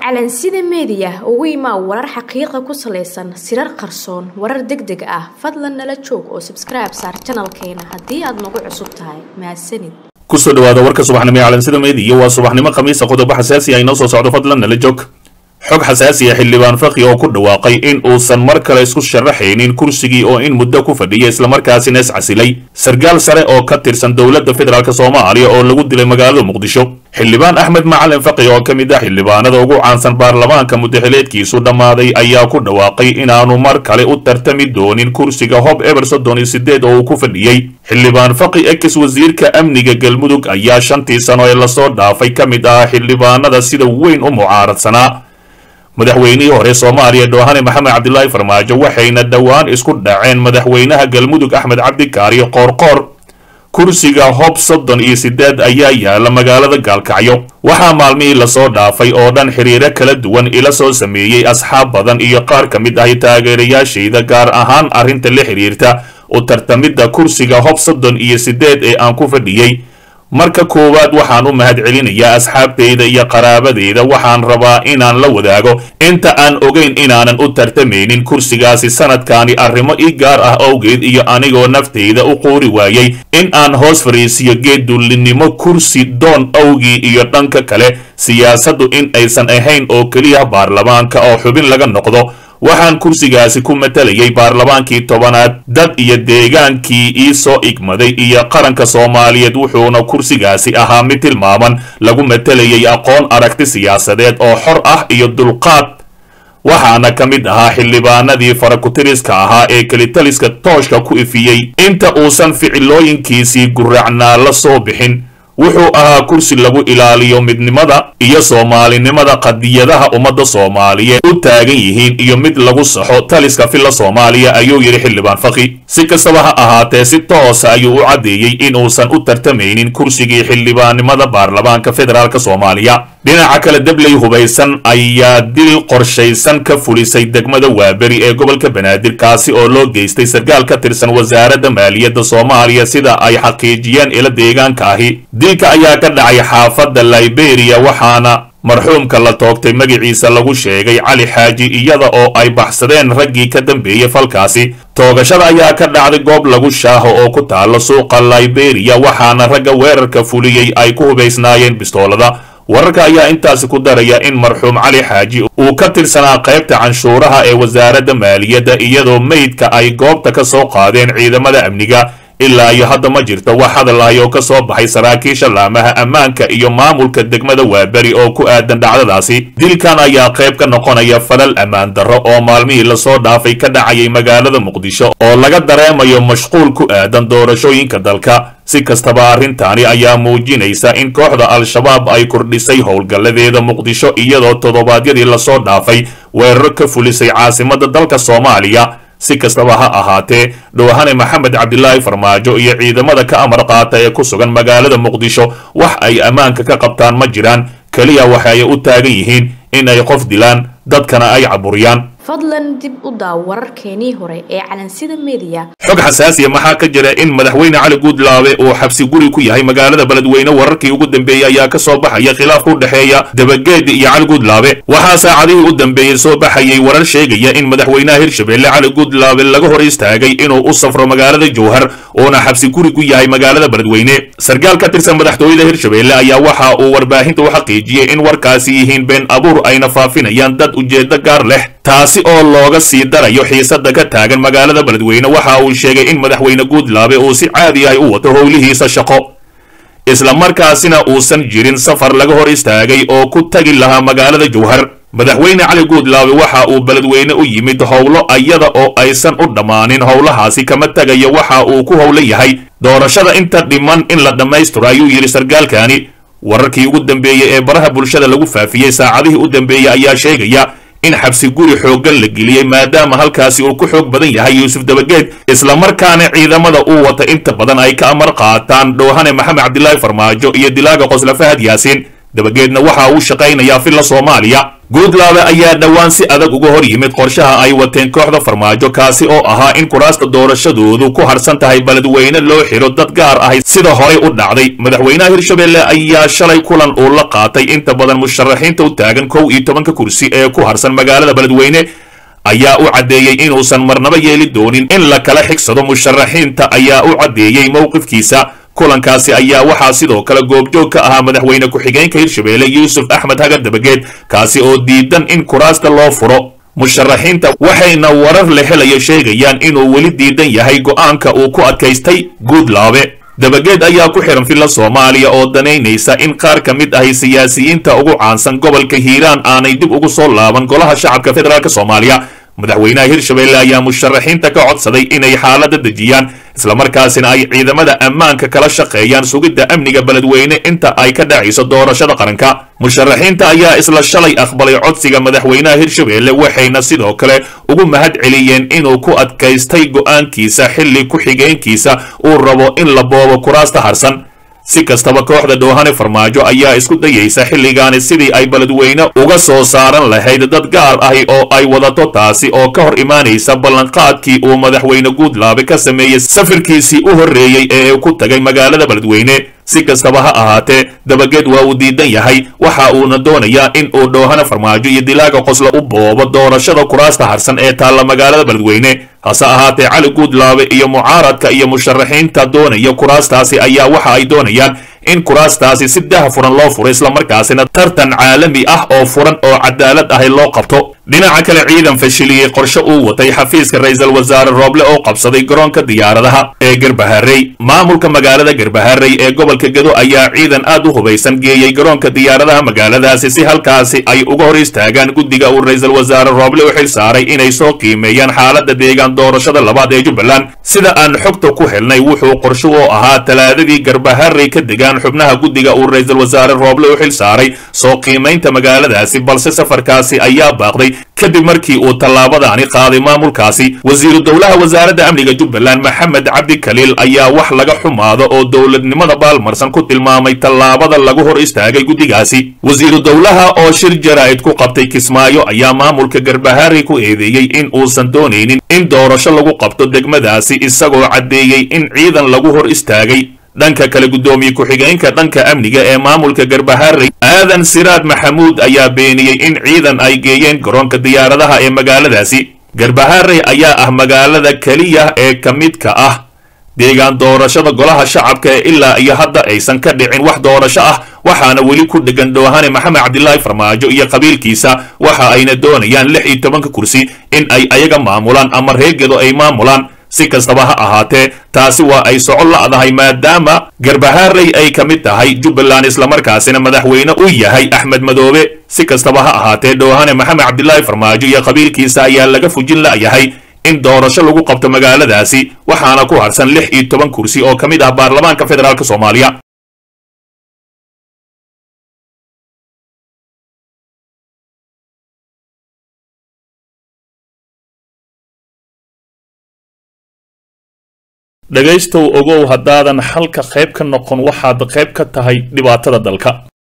calansida media ugu imaa warar xaqiiqo ku saleysan sirar qarsoon warar degdeg ah fadlan nala joog oo subscribe saar channelkeena hadii aad nagu cusub tahay mahadsanid kusoo dhawaada warka subaxnimo ee calansida media waa subaxnimo khamiis qodobo xasaasi ah inoo soo socdo fadlan nala joog xog xasaasi ah xildhibaan faqi oo ku dhawaaqay in uusan mar kale isku sharaxaynin kursigii oo in muddo ku fadhiyay isla markaasina is casilay sargaal sare oo ka tirsan dowladda federaalka Soomaaliya oo lagu dilay magaalada Muqdisho xildhibaan Axmed Macalin Faqi oo kamid ah xildhibaanada ugu caansan baarlamaanka muddaxileedkiisu dhamaaday ayaa ku dhawaaqay inaanu mar kale u tartami doonin kursiga Hob Eberson 8 oo ku fadhiyay xildhibaan Faqi ex wasiirka amniga Galmudug ayaa 5 sano ee la soo dhaafay kamid ah xildhibaanada sida weyn u mucaaradsanaa madaxweynihii hore Soomaaliya Doohane Maxamed Cabdullaahi Farmaajo waxayna dhawaan isku dhaceen madaxweynaha Galmudug Axmed Cabdi Kaariyo Qoorqoor kursiga Hob 38 ayaa yaala magaalada Gaalkacyo waxaa maalmihii la soo dhaafay oo dhan xiriiro kala duwan ila soo sameeyay asxaab badan iyo qaar kamid ah taageerayaashayda gaar ahaan arrinta la xiriirta u tartamida kursiga Hob 38 ee aan ku fadhiyay marka koowaad waxaan u mahadcelinayaa asxaabteyda iyo qaraabadeeda waxaan rabaa inaan la wadaago inta aan ogeyn inaanan u tartamaynin kursigaasi sanadkaani arrimo ii gaar ah awgeed iyo anigoo nafteyda u qoori waayay in aan hoos fariisiyo geedullinimo kursi doon awgii iyo dhanka kale siyaasaddu in aysan ahayn oo keliya baarlamaanka oo xubin laga noqdo waxaan kursigaasi ku matalayay baarlamaankii 10aad dad iyo deegaankii ii soo igmaday iyo qaranka Soomaaliyeed wuxuuna kursigaasi ahaa mid tilmaaman lagu matalayay aqoon aragti siyaasadeed oo xor ah iyo dulqaad waxaana kamid ahaa xildhibaanadii farakutiriska ahaa ee kelitaliska tooshka ku ifiyay inta uusan ficilooyinkiisii guracnaa la soo bixin wuxuu ahaa kursi lagu ilaaliyo midnimada iyo Soomaalinimada qadiyadaha ummadda Soomaaliyeed u taagan yihiin iyo mid lagu saxo taliska filla Soomaaliya ayuu yiri xildhibaan Faqi si kastaba ha ahaatee si toos ah ayuu u cadeeyay in uusan u tartamaynin kursigii xildhibaanimada baarlamaanka federaalka Soomaaliya dhinaca kale dablay hubaysan ayaa dil qorshaysan ka fulisay degmada Waaberi ee gobolka Banaadir kaasi oo loo geystay sargaal ka tirsan wasaaradda maaliyadda Soomaaliya sida ay xaqiijiyeen ila deegaanka ahi dilka ayaa ka dhacay xaafadda Liberia waxaana marxuumka la toogtay magaciisa lagu sheegay Cali Xaaji iyada oo ay baxsadeen raggii ka dambeeyay falkaasi toogashada ayaa ka dhacday goob lagu shaaho oo ku taalo suuqa Liberia waxaana ragga weerarka fuliyay ay ku hubaysnaayeen bistoolada wararka ayaa intaasi ku daraya in marxuum Cali Xaaji uu ka tirsanaa qaybta canshuuraha ee wasaaradda maaliyadda iyadoo meydka ay goobta ka soo qaadeen ciidamada amniga ilaa iyo hadda ma jirto wax hadal ah oo ka soo baxay saraakiisha laamaha ammaanka iyo maamulka degmada Waaberi oo ku aadan dhacdadaasi dilkan ayaa qayb ka noqonaya falal ammaan darro oo maalmihii la soo dhaafay ka dhacayay magaalada Muqdisho oo laga dareemayo mashquul ku aadan doorashooyinka dalka si kastaba arrintaani ayaa muujinaysa in kooxda al-shabaab ay kordhisay howlgalladeeda Muqdisho iyadoo toddobaadyadii la soo dhaafay weerar ka fulisay caasimadda dalka Soomaaliya si kastaba ha ahaatee Doohane Maxamed Cabdullaahi Farmaajo iyo ciidamada ka amar qaata ee ku sugan magaalada Muqdisho wax ay ammaanka ka qabtaan ma jiraan kaliya waxa ay u taagan yihiin in ay qof dilaan dadkana ay caburiyaan fadlan dib u daaw wararkeenii hore ee calansida media xog xasaasi ah maxaa ka jira in madaxweyne Cali Guudlaabe uu xabsi guri ku yahay magaalada Beledweyne wararkii ugu dambeeyay ayaa ka soo baxaya khilaaf u dhaxeeya Dabageed iyo Cali Guudlaabe waxaa saacadihii u dambeeyay soo baxayay warar sheegaya in madaxweynaha Hirshabelle Cali Guudlaabe laga hor istaagay inuu u safro magaalada Jowhar oo xabsi guri ku yahay magaalada Beledweyne sargaal ka tirsan madaxtooyada Hirshabelle ayaa waxa uu warbaahinta u xaqiijiyay in warkaasi yihiin been abuur ayna faafinayaan dad ujeedo gaar leh taasi oo looga sii darayo xiisada ka taagan magaalada Beledweyne waxa uu sheegay in madaxweyne Guudlaabe uu si caadi ah u wato howlihiisa shaqo isla markaasina uusan jirin safar laga hor istaagay oo ku tagi lahaa magaalada Jowhar madaxweyne Cali Guudlaabe waxa uu Beledweyne u yimid howlo ayada oo aysan u dhamaanin howlahaasi kama tagayo waxa uu ku howlan yahay doorashada inta dhiman in la dhameystiro ayuu yiri sargaalkani wararkii ugu dambeeyay ee baraha bulshada lagu faafiyay saacadihii u dambeeyay ayaa sheegaya in xabsi guri xoogan la geliyay maadaama halkaasi uu ku xoog badan yahay Yuusuf Dabageed isla markaana ciidamada uu wata inta badan ay ka amar qaataan Doohane Maxamed Cabdullaahi Farmaajo iyo dilaaga Qosla Fahad Yaasiin Dabageedna waxa uu shaqaynayaa filla Soomaaliya guudlaabe ayaa dhowaan si adag uga hor yimid qorshaha ay wateen kooxda farmaajo kaasi oo ahaa in kuraasta doorashadoodu ku harsan tahay beledweyne loo xiro dad gaar ahay sida horey u dhacday madaxweynaha hirshabelle ayaa shalay kulan uu la qaatay inta badan musharaxiinta u taagan 11 kursi ee ku harsan magaalada beledweyne ayaa u cadeeyay inuusan marnaba yeeli doonin in la kala xigsado musharaxiinta ayaa u cadeeyay mowqifkiisa kulankaasi ayaa waxaa sidoo kale goobjoog ka ahaa madaxweyne ku-xigeenka hirshabelle yuusuf axmed hagar dabageed kaasi oo diidan in kuraasta loo furo musharaxiinta waxayna warar la helayo sheegayaan inuu weli diidan yahay go'aanka uu ku adkaystay guudlaabe dabageed ayaa ku xiran filla soomaaliya oo danaynaysa in qaar ka mid ahi siyaasiyiinta ugu caansan gobolka hiiraan aanay dib ugu soo laaban golaha shacabka federaalk soomaaliya madaxweynaha hirshabelle ayaa musharaxiinta ka codsaday inay xaaladda dejiyaan islamarkaasina ay ciidamada ammaanka kala shaqeeyaan sugidda amniga beledweyne inta ay ka dhacayso doorashada qaranka musharaxiinta ayaa isla shalay aqbalay codsiga madaxweynaha hirshabelle waxayna sidoo kale ugu mahad celiyeen inuu ku adkaystay go'aankiisa xilli ku-xigeenkiisa uu rabo in la boobo kuraasta harsan si kastaba kooxda dhoohane farmaajo ayaa isku dayaysa xilligaani sidii ay beledweyne uga soo saaran lahayd dad gaar ahi oo ay wadato taasi oo ka hor imaanaysa ballanqaadkii uu madaxweyne guudlaabe ka sameeyey safarkiisii u horreeyey ee ku tagay magaalada beledweyne si kastaba ha ahaatee dabageed waa uu diidan yahay waxa uuna doonayaa in uu dhoohane farmaajo iyo dilaaga qosla u boobo doorashada kuraasta harsan ee taalla magaalada beledweyne hase ahaatee cali guudlaabe iyo mucaaradka iyo musharaxiinta doonaya kuraastaasi ayaa waxa ay doonayaan in kuraastaasi si daahfuran loo furo islamarkaasina tartan caalami ah oo furan oo cadaalad ahi loo qabto dhinaca kale ciidan fashiliyey qorshe uu watay xafiiska ra'iisul wasaare rooble oo qabsaday garoonka diyaaradaha ee garbaharey maamulka magaalada garbaharey ee gobolka gedo ayaa ciidan aad u hubaysan geeyey garoonka diyaaradaha magaaladaasi si halkaasi ay uga hor istaagaan guddiga uu ra'iisul wasaare rooble u xil saaray inay soo qiimeeyaan xaaladda deegaan doorashada labaad ee jubbaland sida aan xogta ku helnay wuxuu qorshe u ahaa talaadadii garbaharey ka degaan xubnaha guddiga uu ra'iisul wasaare rooble u xil saaray soo qiimeynta magaaladaasi balse safarkaasi ayaa baaqday kadib markii uu tallaabadaani qaaday maamulkaasi wasiiru dowlaha wasaaradda amniga jubbaland maxamed cabdi kaliil ayaa wax laga xumaado oo dowladnimada baalmarsan ku tilmaamay tallaabada lagu hor istaagay guddigaasi wasiiru dowlaha oo shir jaraa'id ku qabtay kismaayo ayaa maamulka garbaharey ku eedeeyey in uusan doonaynin in doorasho lagu qabto degmadaasi isagoo caddeeyey in ciidan lagu hor istaagay dhanka kale guddoomiye ku-xigeenka dhanka amniga ee maamulka garbaharey aadan siraad maxamuud ayaa beeniyey in ciidan ay geeyeen garoonka diyaaradaha ee magaaladaasi garbaharey ayaa ah magaalada keliya ee ka midka ah deegaan doorashada golaha shacabka ee ilaa iyo hadda aysan ka dhicin wax doorasho ah waxaana weli ku dhegan dhoohane maxamed cabdilaahi farmaajo iyo qabiilkiisa waxa ayna doonayaan 16 kursi in ay ayaga maamulaan ama reergedo ay maamulaan si kastaba ha ahaatee taasi waa ay socon la'dahay maadaama garbaharey ay ka mid tahay jubbaland islamarkaasina madaxweyne uu yahay axmed madoobe si kastaba ha ahaatee dhoohane maxamed cabdilaahi farmaajo iyo qabiilkiisa ayaa laga fujin la'yahay in doorasho lagu qabto magaaladaasi waxaana ku harsan 16 kursi oo ka mid ah baarlamaanka federaalk soomaaliya dhegaystow ogow haddaadan xalka qayb ka noqon waxaad qayb ka tahay dhibaatada dalka